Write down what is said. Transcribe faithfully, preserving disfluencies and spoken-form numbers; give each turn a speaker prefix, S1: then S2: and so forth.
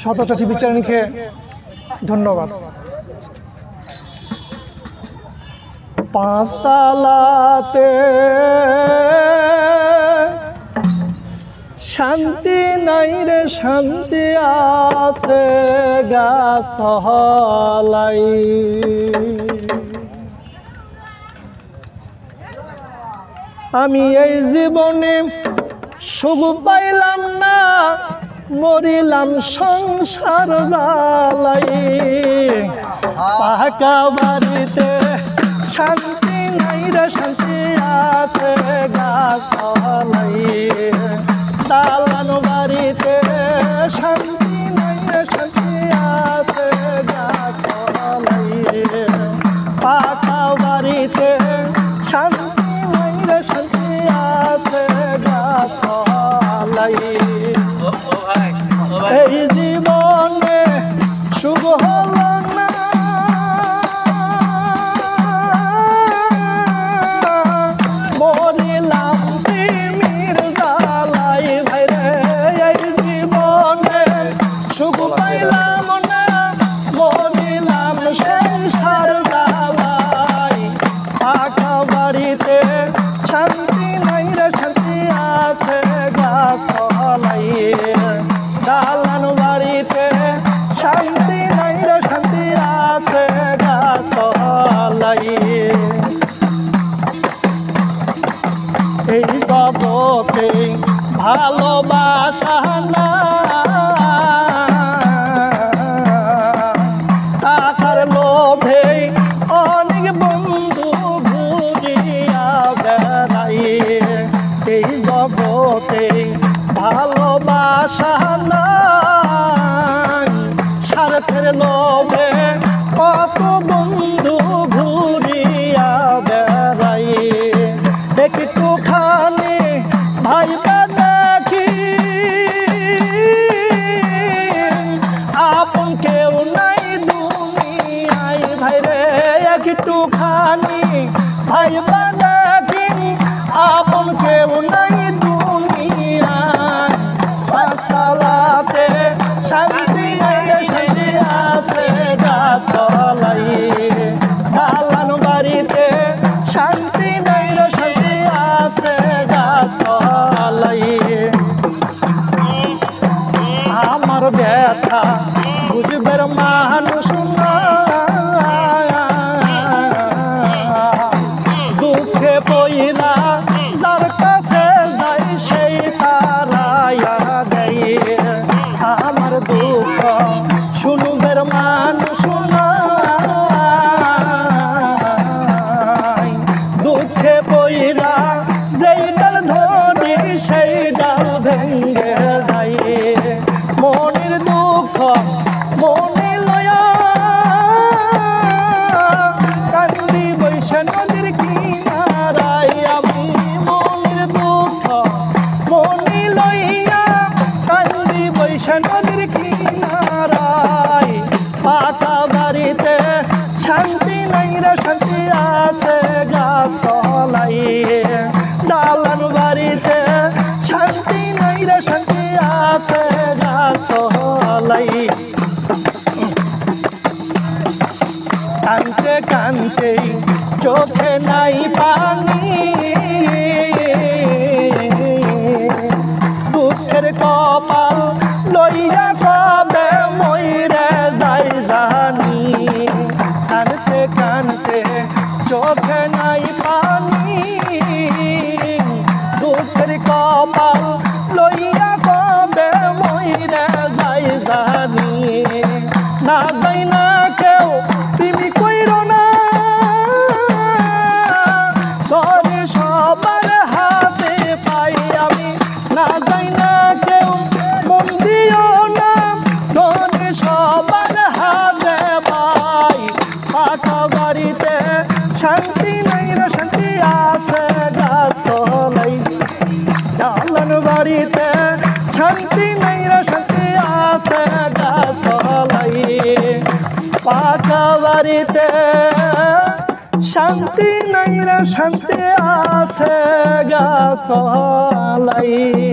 S1: সততা টিভি চ্যানেলকে ধন্যবাদ। পাঁচতলাতে শান্তি নাই রে শান্তি আছে গাছতলাই। আমি এই জীবনে সুখ পাইলাম না, মরিলাম সংসার জ্বালাই। পাকা বাড়িতে শান্তি নাই রে শান্তি আছে গাছতলাই। দালান বাড়িতে শান্তি নাই রে শান্তি আছে গাছতলাই। পাকা বাড়িতে শান্তি নাই রে শান্তি আছে গাছতলাই। এই জীবনে সুখ হলো না, মরিলাম প্রেমের জ্বালাই। ভাইরে এই জীবনে সুখ পাইলাম না, মরিলাম সংসার জ্বালাই। পাকা বাড়িতে শান্তি নাই রে শান্তি আছে গাছতলাই। দালান বাড়িতে শান্তি নাই রে শান্তি আছে গাছতলাই। এই জগতে ভালোবাসা না, টাকার লোভে অনেক বন্ধু ঘুরিয়া বেড়াই। এই জগতে ভালোবাসা নাই, স্বার্থের লোভে কত বন্ধু ঘুরিয়া বেড়াই। একটুখানি ভাইবা দেখি আপন কেউ নাই দুনিয়ায়। ভাইরে একটুখানি ভাইবা দেখি আপন কেউ নাই দুনিয়ায়। পাঁচতলাতে শান্তি নাই রে শান্তি আছে গাছতলাই। দালান বাড়িতে শান্তি নাই রে শান্তি আছে গাছতলাই। আমার ব্যথা বুঝবার মানুষ না, দুঃখে পইলা যার কাছে যাই সেই তারাইয়া দেয়। আমার দুঃখ শুনবার মানুষ না, দুঃখে পইলা যেই ডাল ধরি সেই ডাল ভেঙে যায়। মনের দুঃখ মনে লয়া কান্দি বৈশা নদীর কিনারায়। আমি মনের দুঃখ মনে লইয়া কান্দি বৈশা নদীর কিনারায়। পাকা বাড়িতে শান্তি নাই রে শান্তি আছে গাছতলাই। দালান বাড়িতে শান্তি নাই রে শান্তি আছে গাছতলাই। কানতে কানতে চোখে নাই পানি, দুঃখের কপাল লইয়া কবে মইরে যাই জানি। কানতে কানতে চোখে নাই পানি, দুঃখের কপাল লইয়া কবে মইরে যাই জানি। না যাই না কেউ তুমি কইরো না, ঘরে সবার হাতে পাই আমি। না যাই না কেউ মন দিও না, ঘরে সবার হাতে পাই। পাকা বাড়িতে শান্তি নাই রে শান্তি আছে গাছতলাই। দালান বাড়িতে শান্তি নাই রে শান্তি আছে গাছতলাই। পাকা বাড়িতে শান্তি নাই রে শান্তি আছে গাছতলাই।